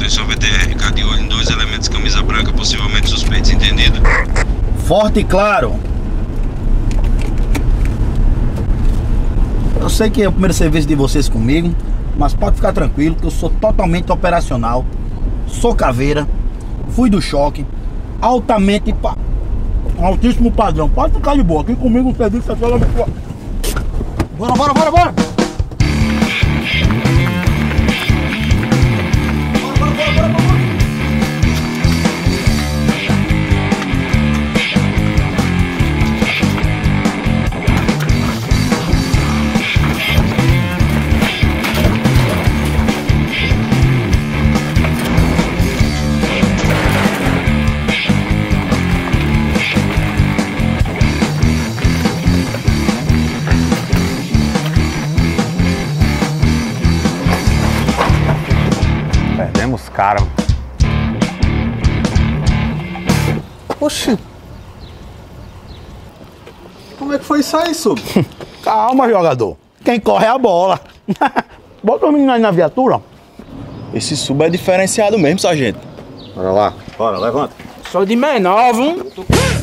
Atenção VTR, ficar de olho em 2 elementos de camisa branca, possivelmente suspeitos, entendido? Forte e claro. Eu sei que é o primeiro serviço de vocês comigo, mas pode ficar tranquilo que eu sou totalmente operacional. Sou caveira, fui do choque, altíssimo padrão. Pode ficar de boa, aqui comigo o serviço é totalmente... Bora! Perdemos cara. Oxi. Como é que foi isso aí, Sub? Calma, jogador. Quem corre é a bola. Bota o menino aí na viatura. Esse Sub é diferenciado mesmo, sargento. Bora lá. Bora, levanta. Sou de menor, viu?